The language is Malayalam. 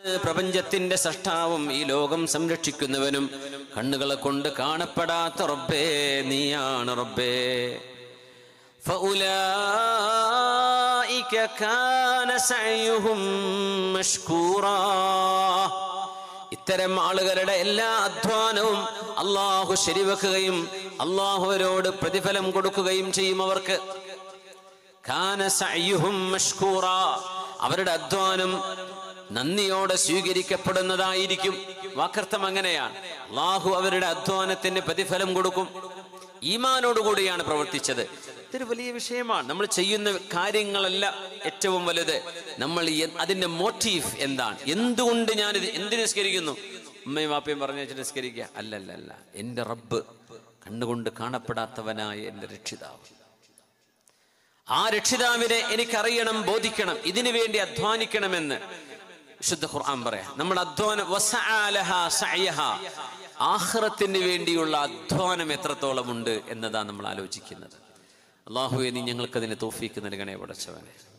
പ്രപഞ്ചത്തിന്റെ സൃഷ്ടാവും ഈ ലോകം സംരക്ഷിക്കുന്നവനും കണ്ണുകളെ കൊണ്ട് കാണപ്പെടാത്ത റബ്ബേ നീയാണ് റബ്ബേ. ഫഉലൈക കാന സഅയുഹും മഷ്കൂറാ. ഇത്തരം ആളുകളുടെ എല്ലാ അധ്വാനവും അല്ലാഹു ശരിവെക്കുകയും അല്ലാഹു അവരോട് പ്രതിഫലം കൊടുക്കുകയും ചെയ്യും. അവർക്ക് കാന സഅയുഹും മഷ്കൂറാ, അവരുടെ അധ്വാനം നന്ദിയോടെ സ്വീകരിക്കപ്പെടുന്നതായിരിക്കും. വാക്കർത്ഥം അങ്ങനെയാണ്. അല്ലാഹു അവരുടെ അധ്വാനത്തിന് പ്രതിഫലം കൊടുക്കും. ഈമാനോടുകൂടിയാണ് പ്രവർത്തിച്ചത്. ഇതൊരു വലിയ വിഷയമാണ്. നമ്മൾ ചെയ്യുന്ന കാര്യങ്ങളല്ല ഏറ്റവും വലുത്, നമ്മൾ അതിന്റെ മോട്ടീവ് എന്താണ്, എന്തുകൊണ്ട് ഞാനിത് എന്തിനു നിസ്കരിക്കുന്നു. ഉമ്മയും വാപ്പയും പറഞ്ഞു വെച്ചിട്ട് നിസ്കരിക്കുക അല്ലല്ല, എൻ്റെ റബ്ബ് കണ്ണുകൊണ്ട് കാണപ്പെടാത്തവനായ എൻ്റെ രക്ഷിതാവ്, ആ രക്ഷിതാവിനെ എനിക്കറിയണം, ബോധിക്കണം, ഇതിനു വേണ്ടി അധ്വാനിക്കണമെന്ന് വിശുദ്ധ ഖുർആൻ പറയാം. നമ്മുടെ അധ്വാനം ആഖിറത്തിന് വേണ്ടിയുള്ള അധ്വാനം എത്രത്തോളം ഉണ്ട് എന്നതാണ് നമ്മൾ ആലോചിക്കുന്നത്. അല്ലാഹുവേ നീ ഞങ്ങൾക്ക് അതിന് തൗഫീക്ക് നൽകണേ പടച്ചവനെ.